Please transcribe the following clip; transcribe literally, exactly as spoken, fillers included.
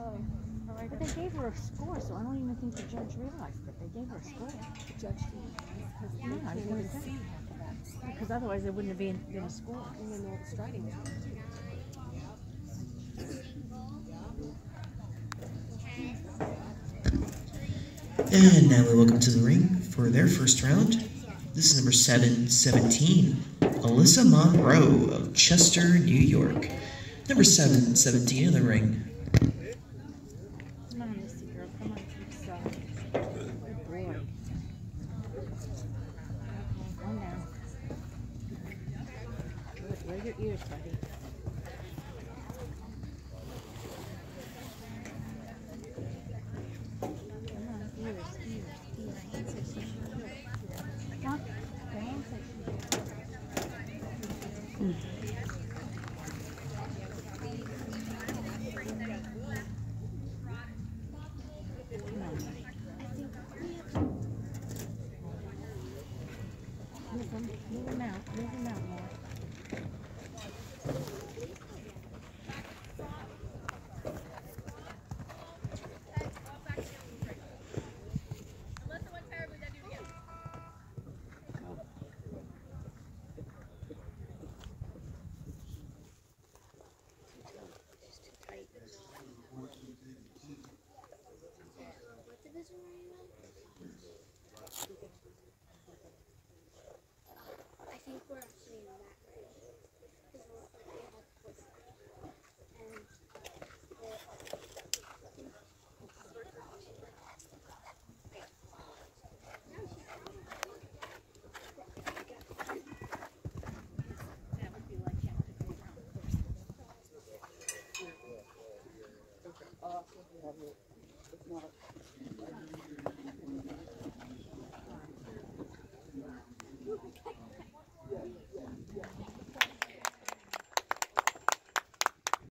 But they gave her a score, so I don't even think the judge realized that they gave her a score. The judge didn't. No, I was going to say. Because otherwise there wouldn't have been, been a score. And then all the striding was And now we welcome to the ring for their first round. This is number seven seventeen, Alyssa Monroe of Chester, New York. Number seven seventeen in the ring. Come on, Missy girl, come on, keep solid. Good boy. Okay, one down. Good, wear your ears, buddy. Come on, ears, ears, ears. Come on, go on, mm. Move them, move them out, move them out more. I think we're actually in that grade. Because we're like we have sports and not.